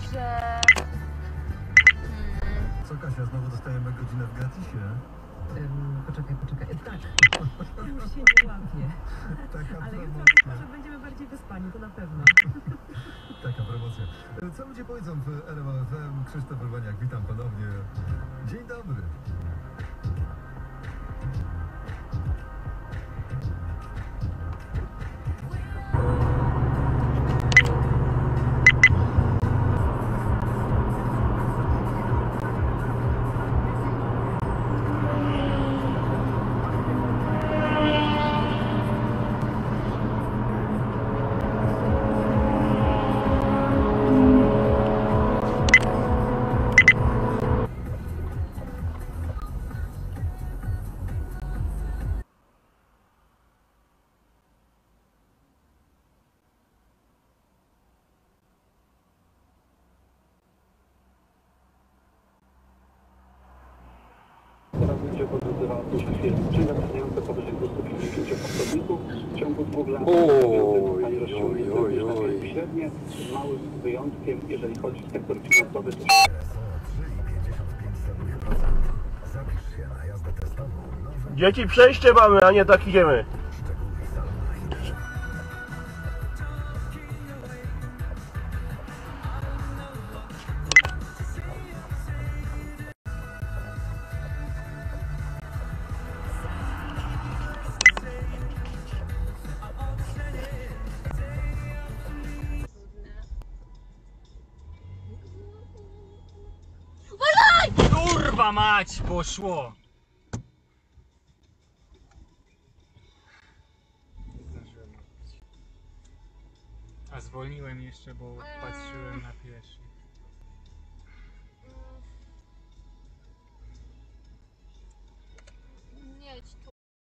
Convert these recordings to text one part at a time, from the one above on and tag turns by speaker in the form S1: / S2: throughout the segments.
S1: że...
S2: Co, Kasia, znowu dostajemy godzinę w gratisie?
S3: Poczekaj. Tak. Już się nie łapie. Ale jutro myślę, że będziemy bardziej wyspani, to na pewno.
S2: Taka promocja. Co ludzie powiedzą w RMF FM? Krzysztof Urbaniak, witam ponownie. Dzień dobry.
S4: Teraz będzie obowiązywała przyspieszenie zapewniające powyżej 250 pracowników w ciągu 2 lat. Średnie, z małym wyjątkiem, jeżeli chodzi o sektor finansowy, to
S5: Dzieci, przejście mamy, a nie tak idziemy.
S6: Kurwa mać, poszło! Zdążyłem odbić. A zwolniłem jeszcze, bo patrzyłem na pieszych.
S1: Nie, tu.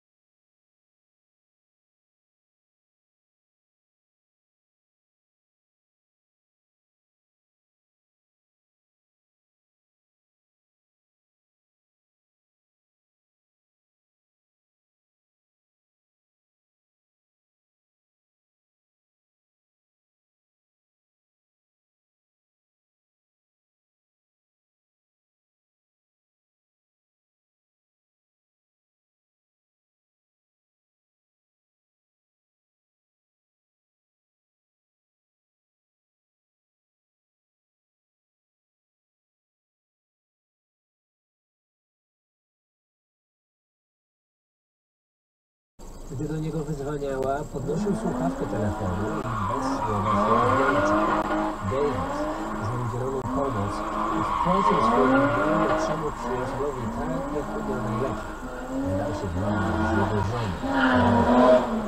S3: Gdy do niego wydzwaniała, podnosił słuchawkę telefonu i bez słowa się odłączył. Davis za udzieloną pomoc i wpłacił swojemu najlepszemu przyjacielowi tak, jak umiał najlepiej. Dał się włączyć z jego żony.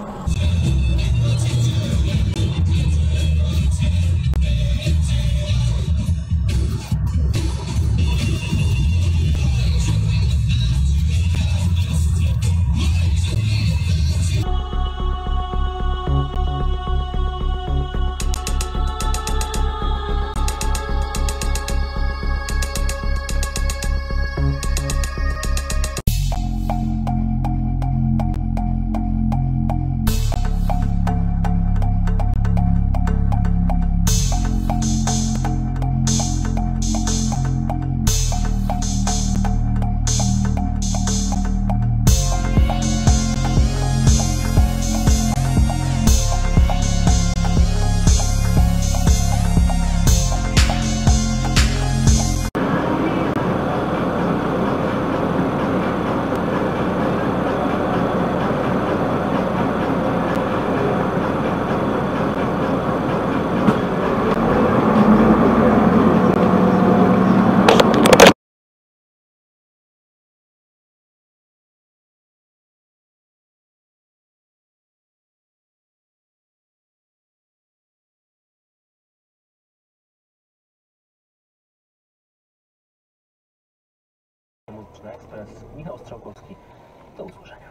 S7: Muzyczny Ekspres, Michał Strzałkowski. Do usłyszenia.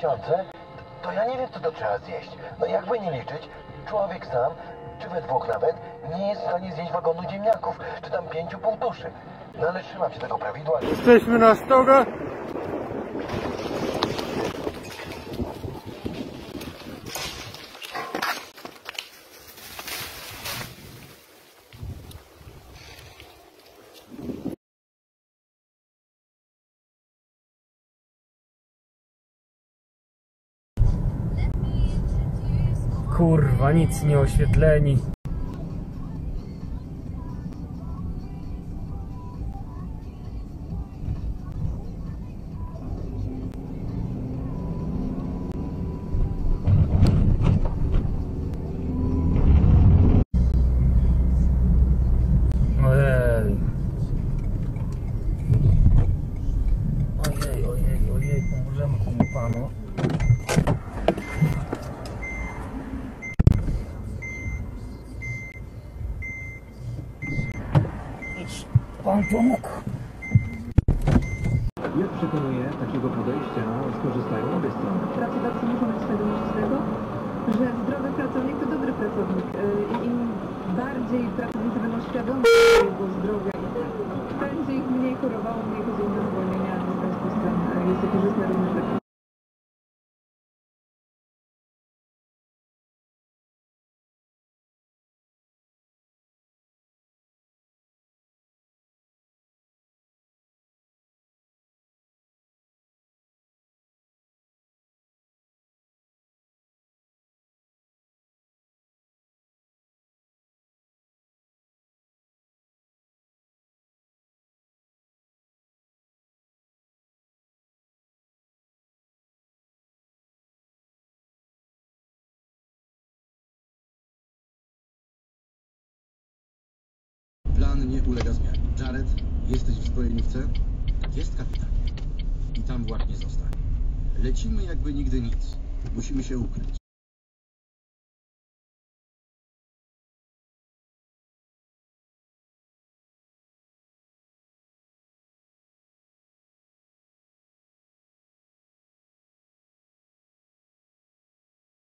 S1: 2000, to ja nie wiem, co to trzeba zjeść. No jakby nie liczyć, człowiek sam, czy we dwóch nawet, nie jest w stanie zjeść wagonu ziemniaków, czy tam 5 półtuszy. No ale trzymam się tego prawidła.
S5: Jesteśmy na stogach.
S6: Kurwa, nic nie oświetleni. Ojej. Ojej, pomożemy temu panu. Pan pomógł.
S8: Jak przekonuje takiego podejścia skorzystają obie strony?
S9: Pracodawcy muszą być świadomi tego, że zdrowy pracownik to dobry pracownik. I im bardziej pracownicy będą świadomi swojego zdrowia, będzie ich mniej chorowało, mniej chodziło na zwolnienia, w związku z tym jest to korzystne również dla
S10: Plan nie ulega zmianie. Jared, jesteś w zbrojeniówce? Tak jest, kapitanie. I tam właśnie zostań. Lecimy jakby nigdy nic. Musimy się ukryć.